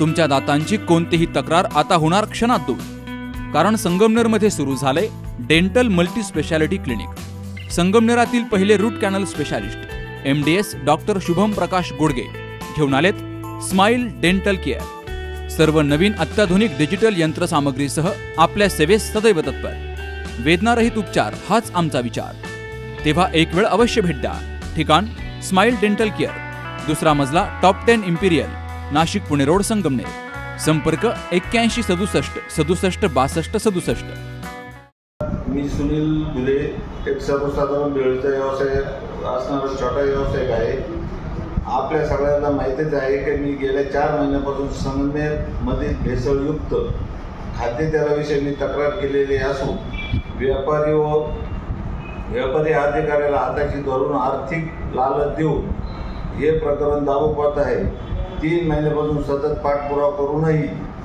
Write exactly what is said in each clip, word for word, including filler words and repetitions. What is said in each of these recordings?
तुमच्या दातांची कोणतीही तक्रार आता होणार क्षणात दूर, कारण संगमनेरमध्ये सुरू झाले डेंटल मल्टी स्पेशालिटी क्लिनिक। संगमनेरातील पहिले root canal specialist M D S doctor Shubham Prakash Godge घेऊन आलेत स्माइल डेंटल केअर। सर्व नवीन अत्याधुनिक डिजिटल यंत्रसामग्रीसह आपल्या सेवेस सदैव तत्पर। वेदनारहित उपचार हाच आमचा विचार, तेव्हा एक वेळ अवश्य भेट द्या। ठिकाण स्माइल डेंटल केअर, दुसरा मजला, top ten imperial, Nashik Pune road, Sangamner. संपर्क एक्क्याऐंशी सदुसष्ट सदुसष्ट बासष्ट सदुसष्ट। मी सुनील दुले, एक सर्वसाधारण भेळचा व्यवसाय असणारा छोटा व्यावसायिक आहे। आपल्या सगळ्यांना माहितीच आहे की मी गेल्या चार महिन्यापासून संगमनेरमध्ये भेसळयुक्त खाद्यतेलाविषयी मी तक्रार केलेली असून व्यापारी व व्यापारी अधिकाऱ्याला हाताशी धरून आर्थिक लालच देऊन हे प्रकरण दाबू पाहत आहे। तीन महिन्यापासून सतत पाठपुरावा करूनही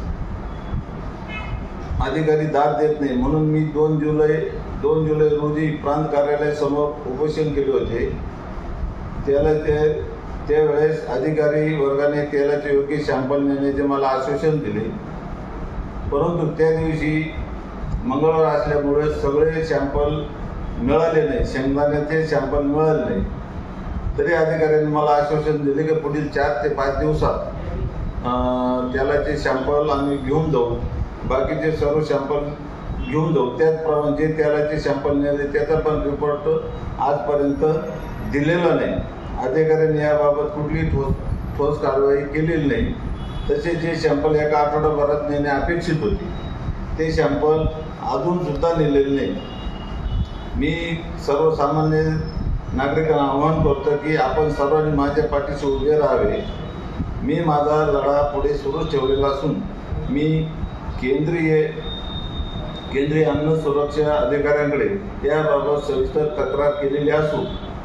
अधिकारी दाद देत नाही, म्हणून मी दोन जुलै दोन जुलै रोजी प्रांत कार्यालयासमोर उपोषण केले होते। त्याला ते त्यावेळेस अधिकारी वर्गाने तेलाचे योग्य सॅम्पल नेण्याचे मला आश्वासन दिले, परंतु त्या दिवशी मंगळवार असल्यामुळे सगळे सॅम्पल मिळाले नाही, शेंगदाण्याचे सॅम्पल मिळाले नाही। तरी अधिकाऱ्यांनी मला आश्वासन दिले की पुढील चार ते पाच दिवसात तेलाचे सॅम्पल आम्ही घेऊन जाऊ, बाकीचे सर्व सॅम्पल घेऊन जाऊ। त्याचप्रमाणे जे तेलाचे सॅम्पल नेले त्याचा पण रिपोर्ट आजपर्यंत दिलेला नाही। अधिकाऱ्यांनी याबाबत कुठलीही ठोस ठोस कारवाई केलेली नाही। तसे जे सॅम्पल एका आठवड्याभरात नेणे अपेक्षित होते ते सॅम्पल अजूनसुद्धा नेलेले नाही। मी सर्वसामान्य नागरिकांना आवाहन करतो की आपण सर्वांनी माझ्या पाठीशी उभे राहावे। मी माझा लढा पुढे सुरू ठेवलेला असून मी केंद्रीय केंद्रीय अन्न सुरक्षा अधिकाऱ्यांकडे याबाबत सविस्तर तक्रार केलेली असून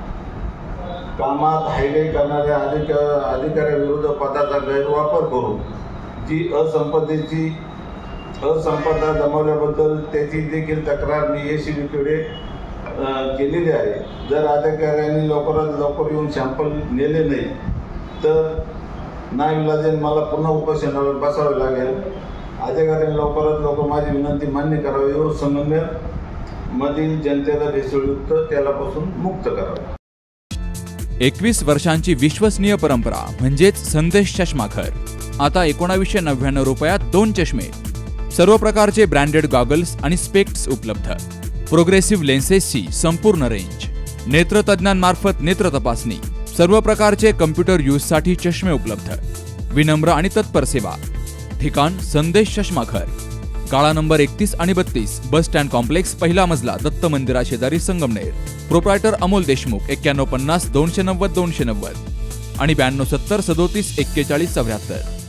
कामात हायगाई करणाऱ्या अधिकार अधिकाऱ्यांविरुद्ध पदाचा गैरवापर करून जी असंपत्तीची असंपदा जमवल्याबद्दल त्याची देखील तक्रार मी एसीबीकडे केलेली आहे। जर अधिकाऱ्यांनी लवकरात लवकर येऊन सॅम्पल नेले नाही तर नाईलाजाने मला पुन्हा उपोषणावर बसावे लागेल। अधिकाऱ्यांनी लवकरात लवकर माझी विनंती मान्य करावी व संगमनेर मधील जनतेला भेसळयुक्त तेलापासून मुक्त करावे। एकवीस वर्षांची विश्वसनीय परंपरा म्हणजेच संदेश चष्माघर। आता एकोणावीसशे नव्याण्णव रुपयात दोन चष्मे, सर्व प्रकारचे ब्रँडेड गॉगल्स आणि स्पेक्ट्स उपलब्ध। प्रोग्रेसिव्ह लेन्सेसची संपूर्ण रेंज, नेत्रतज्ञांमार्फत नेत्र तपासणी, सर्व प्रकारचे कम्प्युटर यूजसाठी चष्मे उपलब्ध। विनम्र आणि तत्पर सेवा। ठिकाण संदेश चष्माघर, काळा नंबर एकतीस आणि बत्तीस, बस स्टँड कॉम्प्लेक्स, पहिला मजला, दत्त मंदिरा शेजारी, संगमनेर। प्रोप्रायटर अमोल देशमुख, एक्क्याण्णव पन्नास दोनशे नव्वद दोनशे नव्वद आणि ब्याण्णव सत्तर सदोतीस एक्केचाळीस चौऱ्याहत्तर।